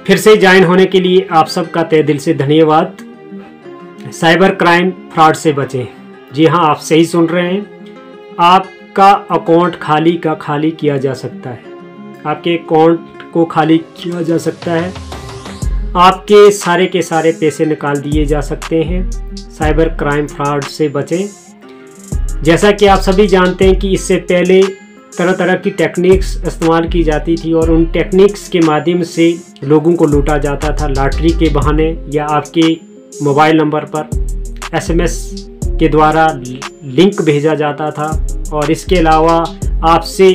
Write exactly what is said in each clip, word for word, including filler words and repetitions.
फिर से ज्वाइन होने के लिए आप सबका तहे दिल से धन्यवाद। साइबर क्राइम फ्रॉड से बचें। जी हाँ, आप सही सुन रहे हैं, आपका अकाउंट खाली का खाली किया जा सकता है। आपके अकाउंट को खाली किया जा सकता है, आपके सारे के सारे पैसे निकाल दिए जा सकते हैं। साइबर क्राइम फ्रॉड से बचें। जैसा कि आप सभी जानते हैं कि इससे पहले तरह तरह की टेक्निक्स इस्तेमाल की जाती थी और उन टेक्निक्स के माध्यम से लोगों को लूटा जाता था। लॉटरी के बहाने या आपके मोबाइल नंबर पर एसएमएस के द्वारा लिंक भेजा जाता था और इसके अलावा आपसे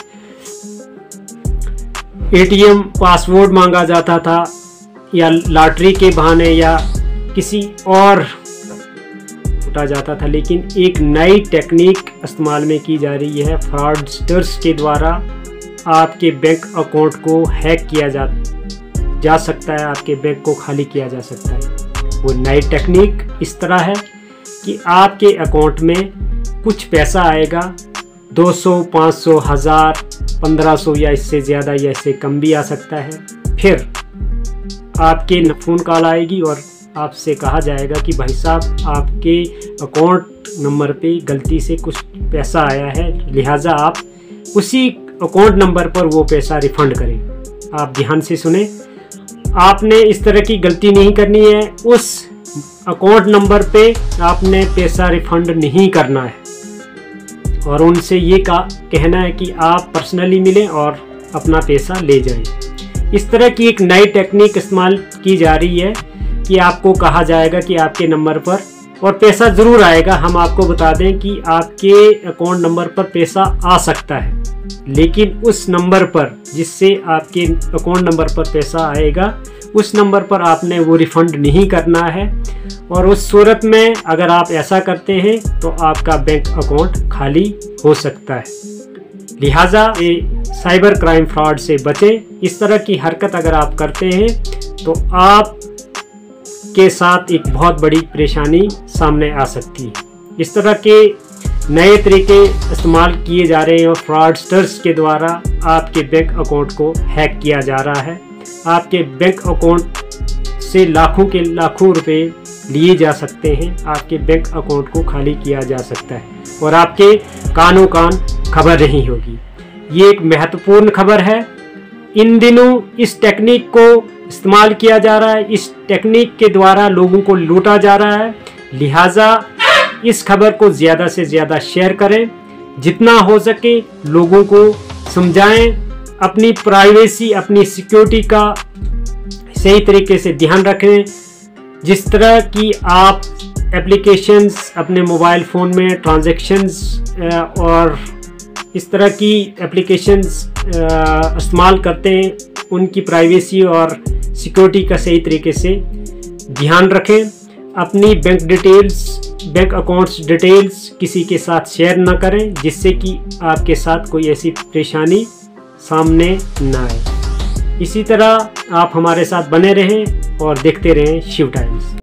एटीएम पासवर्ड मांगा जाता था या लॉटरी के बहाने या किसी और लूटा जाता था। लेकिन एक नई टेक्निक इस्तेमाल में की जा रही है। फ्रॉडस्टर्स के द्वारा आपके बैंक अकाउंट को हैक किया जा जा सकता है, आपके बैंक को खाली किया जा सकता है। वो नई टेक्निक इस तरह है कि आपके अकाउंट में कुछ पैसा आएगा, दो सौ, पाँच सौ, हज़ार, पंद्रह सौ या इससे ज़्यादा या इससे कम भी आ सकता है। फिर आपके फ़ोन कॉल आएगी और आपसे कहा जाएगा कि भाई साहब आपके अकाउंट नंबर पे गलती से कुछ पैसा आया है, लिहाजा आप उसी अकाउंट नंबर पर वो पैसा रिफ़ंड करें। आप ध्यान से सुने, आपने इस तरह की गलती नहीं करनी है। उस अकाउंट नंबर पे आपने पैसा रिफ़ंड नहीं करना है और उनसे ये का कहना है कि आप पर्सनली मिलें और अपना पैसा ले जाएं। इस तरह की एक नई टेक्निक इस्तेमाल की जा रही है कि आपको कहा जाएगा कि आपके नंबर पर और पैसा ज़रूर आएगा। हम आपको बता दें कि आपके अकाउंट नंबर पर पैसा आ सकता है, लेकिन उस नंबर पर जिससे आपके अकाउंट नंबर पर पैसा आएगा उस नंबर पर आपने वो रिफ़ंड नहीं करना है। और उस सूरत में अगर आप ऐसा करते हैं तो आपका बैंक अकाउंट खाली हो सकता है। लिहाजा ये साइबर क्राइम फ्रॉड से बचें। इस तरह की हरकत अगर आप करते हैं तो आप के साथ एक बहुत बड़ी परेशानी सामने आ सकती है। इस तरह के नए तरीके इस्तेमाल किए जा रहे हैं और फ्रॉडस्टर्स के द्वारा आपके बैंक अकाउंट को हैक किया जा रहा है। आपके बैंक अकाउंट से लाखों के लाखों रुपए लिए जा सकते हैं, आपके बैंक अकाउंट को खाली किया जा सकता है और आपके कानों कान खबर नहीं होगी। ये एक महत्वपूर्ण खबर है। इन दिनों इस टेक्निक को इस्तेमाल किया जा रहा है, इस टेक्निक के द्वारा लोगों को लूटा जा रहा है। लिहाजा इस खबर को ज़्यादा से ज़्यादा शेयर करें, जितना हो सके लोगों को समझाएं, अपनी प्राइवेसी, अपनी सिक्योरिटी का सही तरीके से ध्यान रखें। जिस तरह की आप एप्लीकेशंस अपने मोबाइल फ़ोन में ट्रांजैक्शंस और इस तरह की एप्लीकेशंस इस्तेमाल करते हैं, उनकी प्राइवेसी और सिक्योरिटी का सही तरीके से ध्यान रखें। अपनी bank details, bank accounts details किसी के साथ शेयर ना करें जिससे कि आपके साथ कोई ऐसी परेशानी सामने ना आए। इसी तरह आप हमारे साथ बने रहें और देखते रहें शिव टाइम्स।